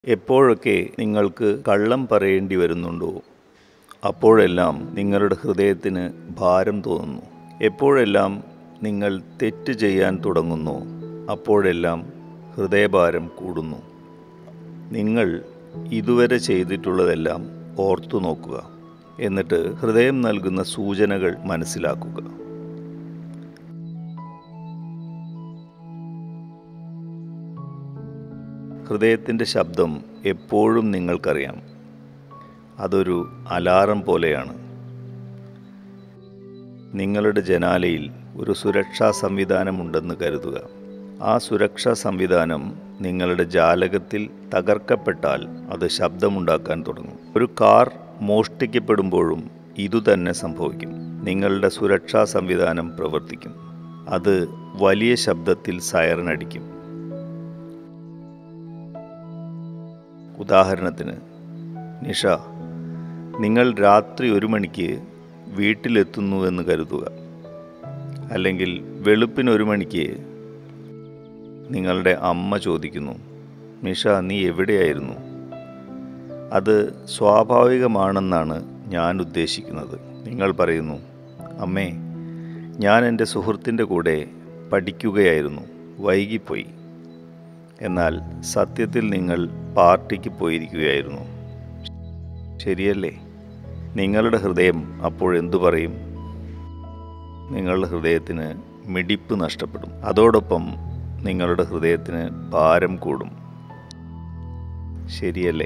എപ്പോഴൊക്കെ നിങ്ങൾക്ക് കള്ളം പറയേണ്ടി വരുന്നുണ്ടോ, അപ്പോഴെല്ലാം നിങ്ങളുടെ ഹൃദയത്തിന് ഭാരം തോന്നുന്നു. എപ്പോഴെല്ലാം നിങ്ങൾ തെറ്റ് ചെയ്യാൻ തുടങ്ങുന്നു, അപ്പോഴെല്ലാം ഹൃദയഭാരം കൂടുന്നു. നിങ്ങൾ ഇതുവരെ ചെയ്തിട്ടുള്ളതെല്ലാം ഓർത്തു നോക്കുക. എന്നിട്ട് ഹൃദയം നൽകുന്ന സൂചനകൾ മനസ്സിലാക്കുക. ഹൃദയത്തിൻ്റെ ശബ്ദം എപ്പോഴും നിങ്ങൾക്കറിയാം. അതൊരു അലാറം പോലെയാണ്. നിങ്ങളുടെ ജനാലയിൽ ഒരു സുരക്ഷാ സംവിധാനമുണ്ടെന്ന് കരുതുക. ആ സുരക്ഷാ സംവിധാനം നിങ്ങളുടെ ജാലകത്തിൽ തകർക്കപ്പെട്ടാൽ അത് ശബ്ദമുണ്ടാക്കാൻ തുടങ്ങും. ഒരു കാർ മോഷ്ടിക്കപ്പെടുമ്പോഴും ഇതുതന്നെ സംഭവിക്കും. നിങ്ങളുടെ സുരക്ഷാ സംവിധാനം പ്രവർത്തിക്കും. അത് വലിയ ശബ്ദത്തിൽ സൈറൻ അടിക്കും. ഉദാഹരണത്തിന്, നിഷ, നിങ്ങൾ രാത്രി 1 മണിക്ക് വീട്ടിലെത്തുന്നുവെന്ന് കരുതുക. അല്ലെങ്കിൽ വെളുപ്പിന് 1 മണിക്ക് നിങ്ങളുടെ അമ്മ ചോദിക്കുന്നു, നിഷ, നീ എവിടെയായിരുന്നു? അത് സ്വാഭാവികമാണെന്നാണ് ഞാൻ ഉദ്ദേശിക്കുന്നത്. നിങ്ങൾ പറയുന്നു, അമ്മേ, ഞാൻ എൻ്റെ സുഹൃത്തിൻ്റെ കൂടെ പഠിക്കുകയായിരുന്നു, വൈകിപ്പോയി. എന്നാൽ സത്യത്തിൽ നിങ്ങൾ പാർട്ടിക്ക് പോയിരിക്കുകയായിരുന്നു. ശരിയല്ലേ? നിങ്ങളുടെ ഹൃദയം അപ്പോഴെന്തു പറയും? നിങ്ങളുടെ ഹൃദയത്തിന് മിടിപ്പ് നഷ്ടപ്പെടും. അതോടൊപ്പം നിങ്ങളുടെ ഹൃദയത്തിന് ഭാരം കൂടും. ശരിയല്ലേ?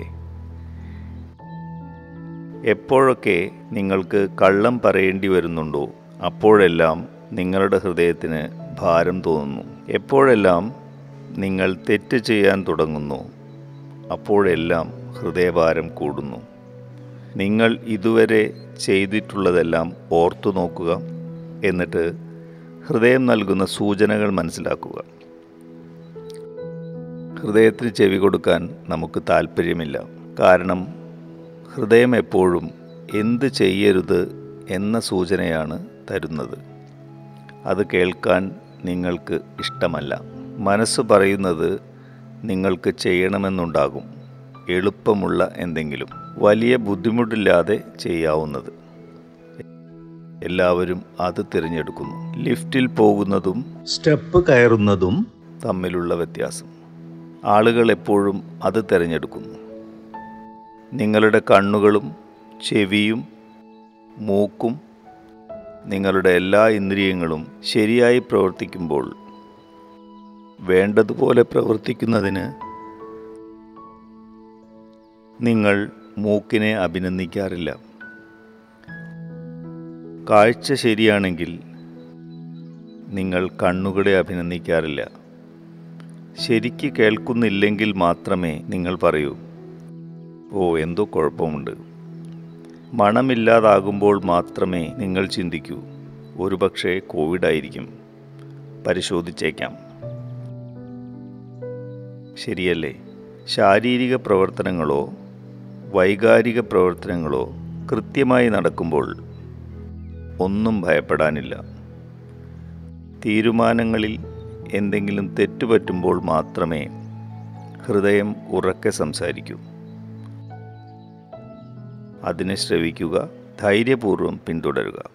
എപ്പോഴൊക്കെ നിങ്ങൾക്ക് കള്ളം പറയേണ്ടി വരുന്നുണ്ടോ, അപ്പോഴെല്ലാം നിങ്ങളുടെ ഹൃദയത്തിന് ഭാരം തോന്നുന്നു. എപ്പോഴെല്ലാം നിങ്ങൾ തെറ്റ് ചെയ്യാൻ തുടങ്ങുന്നു, അപ്പോഴെല്ലാം ഹൃദയഭാരം കൂടുന്നു. നിങ്ങൾ ഇതുവരെ ചെയ്തിട്ടുള്ളതെല്ലാം ഓർത്തു നോക്കുക. എന്നിട്ട് ഹൃദയം നൽകുന്ന സൂചനകൾ മനസ്സിലാക്കുക. ഹൃദയത്തിന് ചെവി കൊടുക്കാൻ നമുക്ക് താല്പര്യമില്ല. കാരണം ഹൃദയം എപ്പോഴും എന്ത് ചെയ്യരുത് എന്ന സൂചനയാണ് തരുന്നത്. അത് കേൾക്കാൻ നിങ്ങൾക്ക് ഇഷ്ടമല്ല. മനസ്സ് പറയുന്നത് നിങ്ങൾക്ക് ചെയ്യണമെന്നുണ്ടാകും. എളുപ്പമുള്ള എന്തെങ്കിലും, വലിയ ബുദ്ധിമുട്ടില്ലാതെ ചെയ്യാവുന്നത്. എല്ലാവരും അത് തിരഞ്ഞെടുക്കുന്നു. ലിഫ്റ്റിൽ പോകുന്നതും സ്റ്റെപ്പ് കയറുന്നതും തമ്മിലുള്ള വ്യത്യാസം. ആളുകൾ എപ്പോഴും അത് തിരഞ്ഞെടുക്കുന്നു. നിങ്ങളുടെ കണ്ണുകളും ചെവിയും മൂക്കും നിങ്ങളുടെ എല്ലാ ഇന്ദ്രിയങ്ങളും ശരിയായി പ്രവർത്തിക്കുമ്പോൾ വേണ്ടതുപോലെ പ്രവർത്തിക്കുന്നതിന് നിങ്ങൾ മൂക്കിനെ അഭിനന്ദിക്കാറില്ല. കാഴ്ച ശരിയാണെങ്കിൽ നിങ്ങൾ കണ്ണുകളെ അഭിനന്ദിക്കാറില്ല. ശരിക്ക് കേൾക്കുന്നില്ലെങ്കിൽ മാത്രമേ നിങ്ങൾ പറയൂ, ഓ, എന്തോ കുഴപ്പമുണ്ട്. മണമില്ലാതാകുമ്പോൾ മാത്രമേ നിങ്ങൾ ചിന്തിക്കൂ, ഒരുപക്ഷെ കോവിഡായിരിക്കും, പരിശോധിച്ചേക്കാം. ശരിയല്ലേ? ശാരീരിക പ്രവർത്തനങ്ങളോ വൈകാരിക പ്രവർത്തനങ്ങളോ കൃത്യമായി നടക്കുമ്പോൾ ഒന്നും ഭയപ്പെടാനില്ല. തീരുമാനങ്ങളിൽ എന്തെങ്കിലും തെറ്റുപറ്റുമ്പോൾ മാത്രമേ ഹൃദയം ഉറക്കെ സംസാരിക്കൂ. അതിനെ ശ്രവിക്കുക, ധൈര്യപൂർവ്വം പിന്തുടരുക.